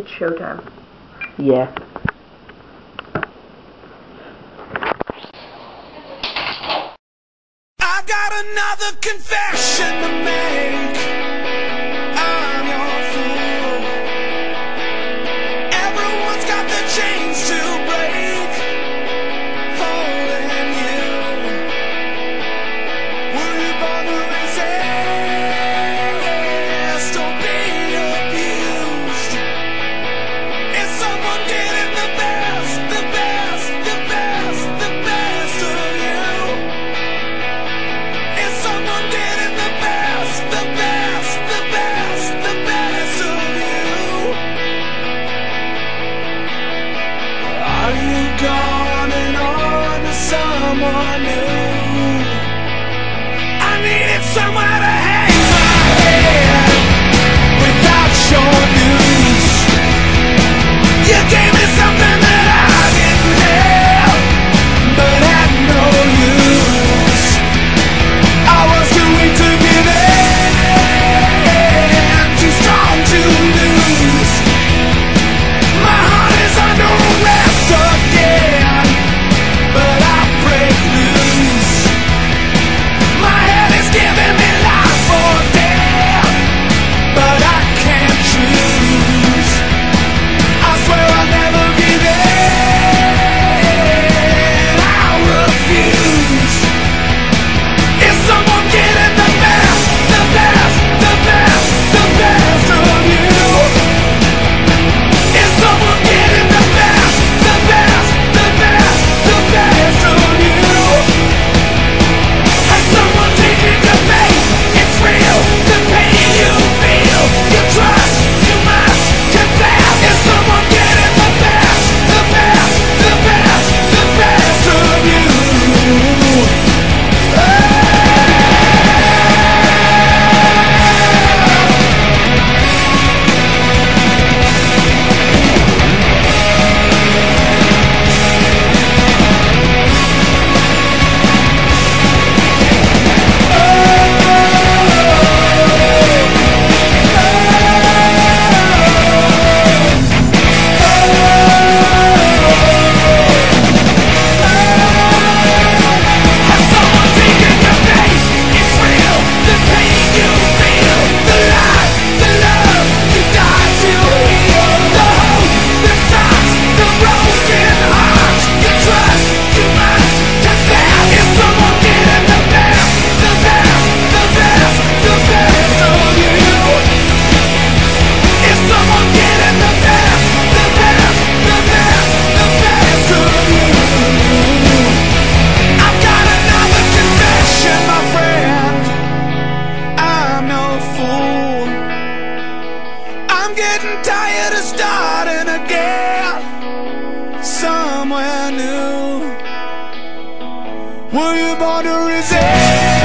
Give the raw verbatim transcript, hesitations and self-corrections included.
It's showtime. Yeah. I've got another confession to make. I'm your fool. Everyone's got the chains to break, holding you. Were you born to resist or be abused? Is someone getting the best, the best, the best, the best of you? Is someone getting the best, the best, the best, the best of you? Are you gone and on to someone new? I needed somewhere to hang my head without your news. You gave me something that I didn't have, but had no use. I was too weak to give in, too strong to lose. My heart is under arrest again, but I break loose. My head is giving me life or death, but I can't choose. I swear I'll never give in, I refuse. Is someone getting the best, the best, the best, the best of you? Is someone getting the best, the best, the best, the best of you? Has someone taken your faith? It's real, the pain you feel, you trust, you must confess. Is someone getting the best, the best, the best, the best of you? Has someone taken your faith? It's real, the pain you feel, the life, the love you die to heal, the hope that stops the broken hearts. You trust, you must confess. Is someone getting the best, the best, the best, the best of you? Is someone getting the best, the best, the best, the best of you? I've got another confession, my friend. I'm no fool. I'm getting tired of starting again somewhere new. Were you born to resist?